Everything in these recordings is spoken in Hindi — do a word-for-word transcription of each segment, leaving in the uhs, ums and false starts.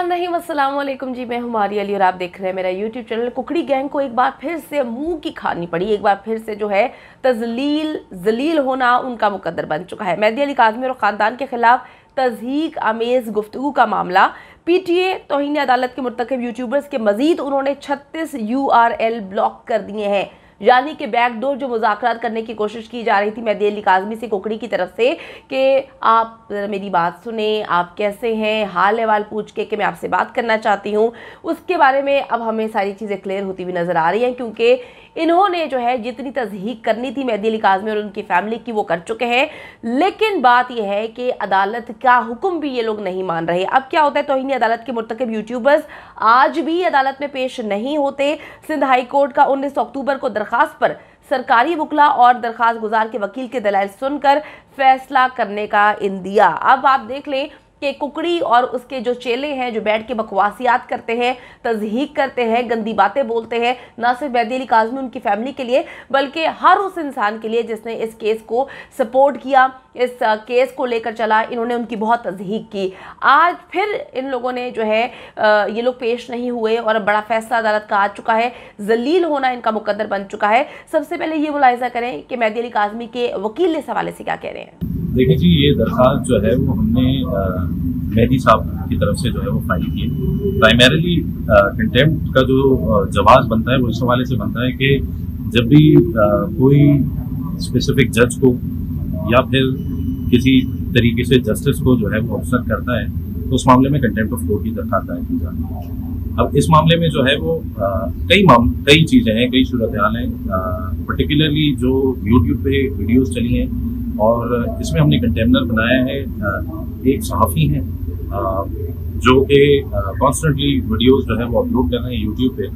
बिस्मिल्लाहिर्रहमानिर्रहीम, अस्सलाम वालेकुम जी। मैं हूँ मारिया अली और आप देख रहे हैं मेरा यूट्यूब चैनल। कुकड़ी गैंग को एक बार फिर से मुंह की खानी पड़ी, एक बार फिर से जो है तजलील जलील होना उनका मुकद्दर बन चुका है। मेहदी अली काज़मी और ख़ानदान के खिलाफ तज़हीक आमेज़ गुफ्तगू का मामला। पीटीए तौहीन अदालत के मुर्तकिब यूट्यूबर्स के मजीद उन्होंने छत्तीस यू आर एल ब्लॉक कर दिए हैं, यानी कि बैकडोर जो मुज़ाकरात करने की कोशिश की जा रही थी मेहदी अली काज़मी से कुकड़ी की तरफ से कि आप मेरी बात सुने, आप कैसे हैं, हाल अहवाल पूछ के कि मैं आपसे बात करना चाहती हूँ, उसके बारे में अब हमें सारी चीज़ें क्लियर होती हुई नज़र आ रही हैं, क्योंकि इन्होंने जो है जितनी तज़हीक करनी थी मेहदी अली काज़मी और उनकी फैमिली की वो कर चुके हैं। लेकिन बात यह है कि अदालत का हुक्म भी ये लोग नहीं मान रहे। अब क्या होता है, तौहीन अदालत के मुर्तकिब यूट्यूबर्स आज भी अदालत में पेश नहीं होते। सिंध हाई कोर्ट का उन्नीस अक्टूबर को दरखास्त पर सरकारी वकला और दरखास्त गुजार के वकील के दलाइल सुनकर फैसला करने का इंदिया। अब आप देख लें कि कुकड़ी और उसके जो चेले हैं जो बैठ के बकवासियात करते हैं, तज़हीक करते हैं, गंदी बातें बोलते हैं, ना सिर्फ मेहदी अली काज़मी उनकी फैमिली के लिए बल्कि हर उस इंसान के लिए जिसने इस केस को सपोर्ट किया, इस केस को लेकर चला, इन्होंने उनकी बहुत तज़हीक की। आज फिर इन लोगों ने जो है ये लोग पेश नहीं हुए और अब बड़ा फैसला अदालत का आ चुका है, जलील होना इनका मुकद्दर बन चुका है। सबसे पहले ये मुलाहिज़ा करें कि मेहदी अली काज़मी के वकील इस हवाले से क्या कह रहे हैं। देखिए जी, ये दरख्वास्त जो है वो हमने मेहदी साहब की तरफ से जो है वो फाइल की है। प्राइमरीली कंटेम्प्ट का जो जवाब बनता है वो इस हवाले से बनता है कि जब भी आ, कोई स्पेसिफिक जज को या फिर किसी तरीके से जस्टिस को जो है वो ऑब्सर्व करता है तो उस मामले में कंटेम्प्ट ऑफ कोर्ट की दरख्वास्त दायर की जाती है। अब इस मामले में जो है वो आ, कई माम कई चीज़ें हैं, कई सूरत हाल हैं। पर्टिकुलरली जो यूट्यूब पे वीडियोज़ चली हैं और इसमें हमने कंटेनर बनाया है, एक सहाफ़ी हैं जो कि कॉन्स्टेंटली वीडियोस जो है वो अपलोड कर रहे हैं यूट्यूब पे,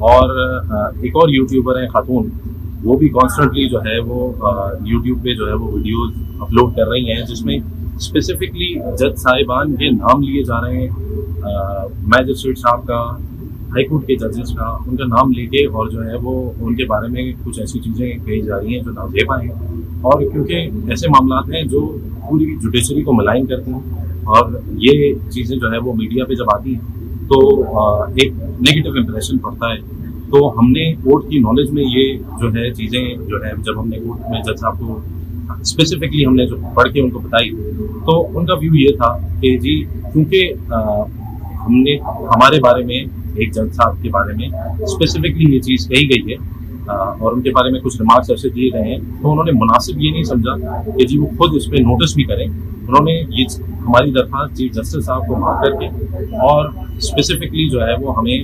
और एक और यूट्यूबर है खातून, वो भी कॉन्स्टेंटली जो है वो यूट्यूब पे जो है वो वीडियोस अपलोड कर रही हैं जिसमें स्पेसिफिकली जज साहिबान के नाम लिए जा रहे हैं, मैजिस्ट्रेट साहब का, हाई कोर्ट के जजेस का, उनका नाम लेके और जो है वो उनके बारे में कुछ ऐसी चीज़ें कही जा रही हैं जो नाजेबा हैं। और क्योंकि ऐसे मामला हैं जो पूरी जुडिशरी को मलाइन करते हैं और ये चीज़ें जो है वो मीडिया पे जब आती हैं तो एक नेगेटिव इम्प्रेशन पड़ता है। तो हमने कोर्ट की नॉलेज में ये जो है चीज़ें जो है जब हमने कोर्ट में जज साहब को स्पेसिफिकली हमने जो पढ़ के उनको बताई तो उनका व्यू ये था कि जी क्योंकि हमने हमारे बारे में एक जज साहब के बारे में स्पेसिफिकली ये चीज़ कही गई है और उनके बारे में कुछ रिमार्क्स ऐसे दिए गए हैं तो उन्होंने मुनासिब ये नहीं समझा कि जी वो खुद इस पर नोटिस भी करें। उन्होंने ये हमारी दरख्वास्त चीफ जस्टिस साहब को मांग करके और स्पेसिफिकली जो है वो हमें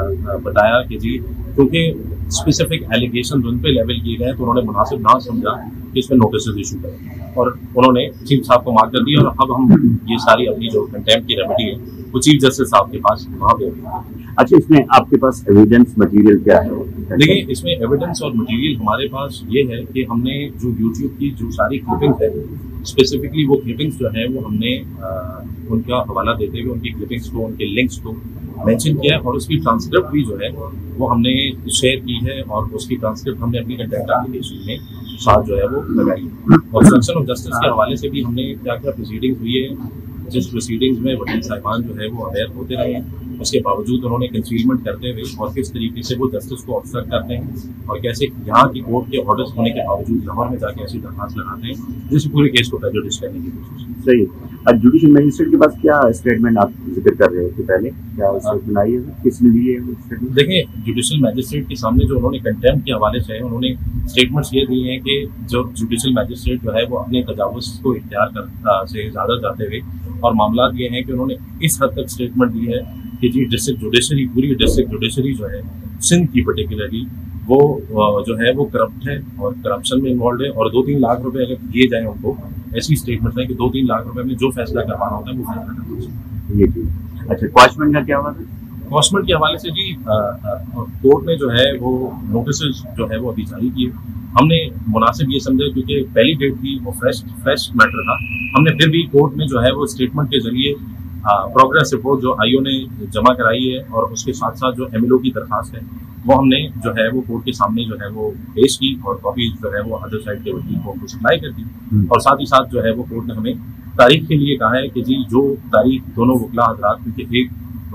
बताया कि जी क्योंकि स्पेसिफिक एलिगेशन उन पे लेवल किए गए तो उन्होंने मुनासिब ना समझा कि इसमें नोटिस इशू करें और उन्होंने चीफ साहब को मांग कर दी। और अब हम ये सारी अपनी जो कंटेम्प्ट की रेमेडी है वो चीफ जस्टिस साहब के पास वहाँ पे। अच्छा, इसमें आपके पास एविडेंस मटेरियल क्या है? देखिए, इसमें एविडेंस और मटेरियल हमारे पास ये है कि हमने जो यूट्यूब की जो सारी क्लिपिंग्स है, स्पेसिफिकली वो क्लिपिंग्स जो है वो हमने आ, उनका हवाला देते हुए उनकी क्लिपिंग्स को, उनके लिंक्स को मेंशन किया है और उसकी ट्रांसक्रिप्ट भी जो है वो हमने शेयर की है और उसकी ट्रांसक्रिप्ट हमने अपनी कंटेंट एप्लीकेशन में साथ जो है वो लगाई। ऑब्स्ट्रक्शन ऑफ जस्टिस के हवाले से भी हमने क्या क्या प्रोसीडिंग्स हुई है, जिस प्रोसीडिंग्स में वकील साहिबान जो है वो अवेयर होते रहे हैं, उसके बावजूद उन्होंने कंसीलमेंट करते हुए और किस तरीके से वो जस्टिस को ऑब्सर्व करते हैं और कैसे यहाँ की कोर्ट के ऑर्डर्स होने के बावजूद लाहौर में जाके ऐसी दरख्वास्त लगाते हैं जिससे पूरे केस को प्रेजुडिस करने की कोशिश। सही। अब जुडिशल मजिस्ट्रेट के पास क्या स्टेटमेंट आप जिक्र कर रहे थे पहले, क्या स्टेटमेंट आई है, किसने दी है? देखिए, जुडिशल मजिस्ट्रेट के सामने जो उन्होंने कंटेम्प्ट के हवाले से उन्होंने स्टेटमेंट्स ये दिए हैं कि जो जुडिशल मजिस्ट्रेट जो है वो अपने तजावुज़ को इख्तियार कर से ज़्यादा जाते हुए, और मामला ये हैं कि उन्होंने इस हद तक स्टेटमेंट दी है कि जी डिस्ट्रिक्ट जुडिशरी, पूरी डिस्ट्रिक्ट जुडिशरी जो है सिंध की पर्टिकुलरली वो जो है वो करप्ट है और करप्शन में इन्वॉल्व है और दो तीन लाख रुपए अगर दिए जाएं उनको, ऐसी स्टेटमेंट है कि दो तीन लाख रुपए में जो फैसला करवाना होता है वो फैसला करवाना ये ठीक। अच्छा, क्वाशमेंट का क्या हुआ? क्वाशमेंट के हवाले से जी कोर्ट ने जो है वो नोटिस जो है वो अभी जारी किए। हमने मुनासिब ये समझा क्योंकि पहली डेट थी, वो फ्रेश फ्रेश मैटर था। हमने फिर भी कोर्ट में जो है वो स्टेटमेंट के जरिए प्रोग्रेस रिपोर्ट जो आईओ ने जमा कराई है और उसके साथ साथ जो एमएलओ की दरख्वास्त है वो हमने जो है वो कोर्ट के सामने जो है वो पेश की और कॉपी जो है वो अदर साइड के वकील को सप्लाई कर दी। और साथ ही साथ जो है वो कोर्ट ने हमें तारीख के लिए कहा है कि जी जो तारीख दोनों वकला हजरात, क्योंकि एक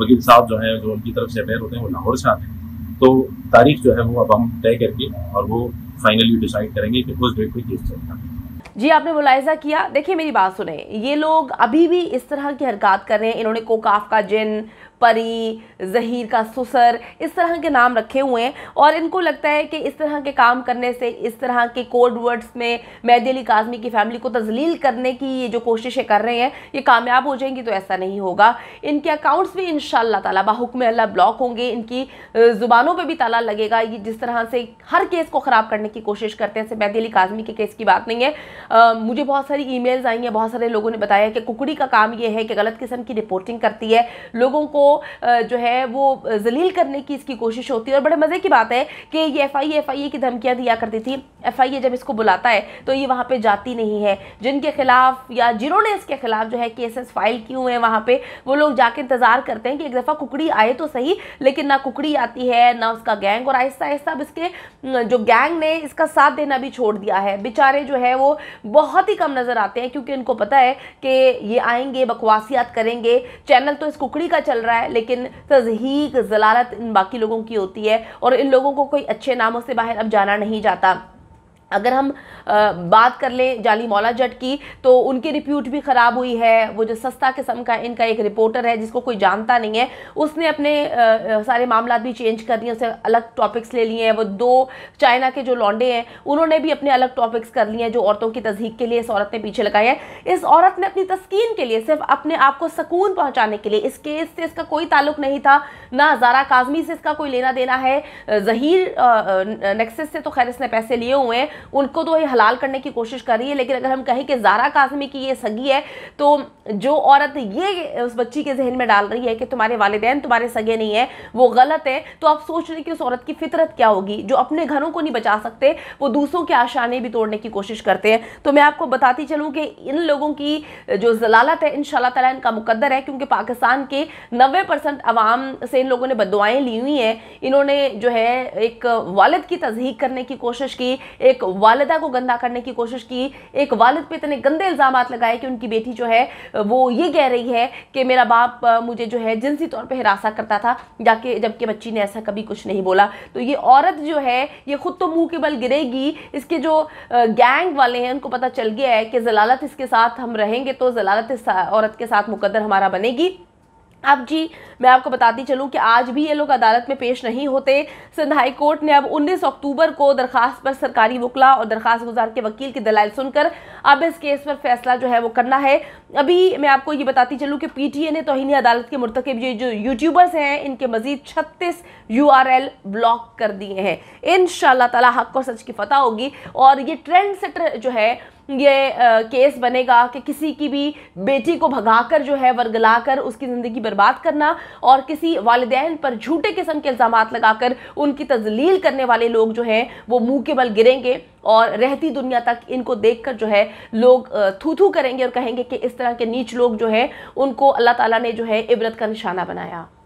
वकील साहब जो है, जो उनकी तरफ से अपेयर होते हैं, वो लाहौर से आते हैं। तो तारीख जो है वो अब हम तय करके और वो फाइनली डिसाइड करेंगे कि उस डेट पे केस चलेगा। जी, आपने मुलाहिजा किया। देखिए मेरी बात सुने, ये लोग अभी भी इस तरह की हरकत कर रहे हैं। इन्होंने कोकाफ का जिन, परी, जहीर का सुसर, इस तरह के नाम रखे हुए हैं और इनको लगता है कि इस तरह के काम करने से, इस तरह के कोड वर्ड्स में मेहदी अली काज़मी की फैमिली को तजलील करने की ये जो कोशिशें कर रहे हैं, ये कामयाब हो जाएंगी। तो ऐसा नहीं होगा। इनके अकाउंट्स भी इंशाअल्लाह ताला बाहुक्म अल्लाह ब्लॉक होंगे। इनकी ज़ुबानों पर भी ताला लगेगा। ये जिस तरह से हर केस को ख़राब करने की कोशिश करते हैं, सिर्फ मेहदी अली काज़मी के केस की बात नहीं है। आ, मुझे बहुत सारी ईमेल्स आई हैं, बहुत सारे लोगों ने बताया कि कुकड़ी का काम ये है कि गलत किस्म की रिपोर्टिंग करती है, लोगों को जो है वो जलील करने की इसकी कोशिश होती है। और बड़े मज़े की बात है कि ये F I A F I ए की धमकियाँ दिया करती थी। एफ आई ए जब इसको बुलाता है तो ये वहाँ पे जाती नहीं है। जिनके खिलाफ या जिन्होंने इसके खिलाफ जो है केसेस फाइल किए हुए हैं, वहाँ पे वो लोग जाके इंतज़ार करते हैं कि एक दफ़ा कुकड़ी आए तो सही, लेकिन ना कुकड़ी आती है ना उसका गैंग। और आहिस्ता आहिस्ता अब इसके जो गैंग ने इसका साथ देना भी छोड़ दिया है। बेचारे जो है वो बहुत ही कम नज़र आते हैं, क्योंकि इनको पता है कि ये आएंगे, बकवासियात करेंगे। चैनल तो इस कुकड़ी का चल रहा है, लेकिन तज़हीक, ज़लालत इन बाकी लोगों की होती है और इन लोगों को कोई अच्छे नामों से बाहर अब जाना नहीं जाता। अगर हम आ, बात कर लें जाली मौला जट की, तो उनकी रिप्यूट भी ख़राब हुई है। वो जो सस्ता किस्म का इनका एक रिपोर्टर है जिसको कोई जानता नहीं है, उसने अपने आ, सारे मामला भी चेंज कर दिए, उससे अलग टॉपिक्स ले लिए हैं। वो दो चाइना के जो लौंडे हैं उन्होंने भी अपने अलग टॉपिक्स कर लिए हैं जो औरतों की तज़हीक के लिए इस औरत ने पीछे लगाए हैं। इस औरत ने अपनी तस्कीन के लिए, सिर्फ अपने आप को सुकून पहुँचाने के लिए, इस केस से इसका कोई ताल्लुक नहीं था, ना ज़ारा काज़मी से इसका कोई लेना देना है। ज़हीर नेक्सस से तो खैर इसने पैसे लिए हुए हैं, उनको तो ये हलाल करने की कोशिश कर रही है। लेकिन अगर हम कहें कि ज़ारा काज़मी की ये सगी है, तो जो औरत ये उस बच्ची के जहन में डाल रही है कि तुम्हारे वालिदैन तुम्हारे सगे नहीं है, वो गलत है, तो आप सोच रहे हैं कि उस औरत की फितरत क्या होगी। जो अपने घरों को नहीं बचा सकते, वो दूसरों के आशाने भी तोड़ने की कोशिश करते हैं। तो मैं आपको बताती चलूँ कि इन लोगों की जो ज़लालत है इंशाअल्लाह ताला इनका मुकद्दर है, क्योंकि पाकिस्तान के नब्बे परसेंट अवाम से इन लोगों ने बद्दुआएं ली हुई हैं। इन्होंने जो है एक वालिद की तज़हीक करने की कोशिश की, एक वालिदा को गंदा करने की कोशिश की, एक वालिद पे इतने गंदे इल्ज़ामात लगाए कि उनकी बेटी जो है वो ये कह रही है कि मेरा बाप मुझे जो है जिनसी तौर पे हिरासा करता था, जाके जबकि बच्ची ने ऐसा कभी कुछ नहीं बोला। तो ये औरत जो है ये खुद तो मुंह के बल गिरेगी। इसके जो गैंग वाले हैं उनको पता चल गया है कि ज़लालत इसके साथ हम रहेंगे तो ज़लालत इस औरत के साथ मुकद्दर हमारा बनेगी। अब जी मैं आपको बताती चलूं कि आज भी ये लोग अदालत में पेश नहीं होते। सिंध हाई कोर्ट ने अब उन्नीस अक्टूबर को दरखास्त पर सरकारी वकला और दरखास्त गुजार के वकील की दलाइल सुनकर अब इस केस पर फैसला जो है वो करना है। अभी मैं आपको ये बताती चलूं कि पीटीए ने तौहीन अदालत के मुर्तकिब ये जो यूट्यूबर्स हैं इनके मजीद छत्तीस यू आर एल ब्लॉक कर दिए हैं। इंशाअल्लाह ताला हक और सच की फतह होगी और ये ट्रेंड सेटर जो है ये आ, केस बनेगा कि किसी की भी बेटी को भगाकर जो है वर्गलाकर उसकी ज़िंदगी बर्बाद करना और किसी वालिदैन पर झूठे किस्म के इल्ज़ामात लगाकर उनकी तजलील करने वाले लोग जो हैं वो मुंह के बल गिरेंगे और रहती दुनिया तक इनको देखकर जो है लोग थू थू करेंगे और कहेंगे कि इस तरह के नीच लोग जो हैं उनको अल्लाह ताला ने जो है इबरत का निशाना बनाया।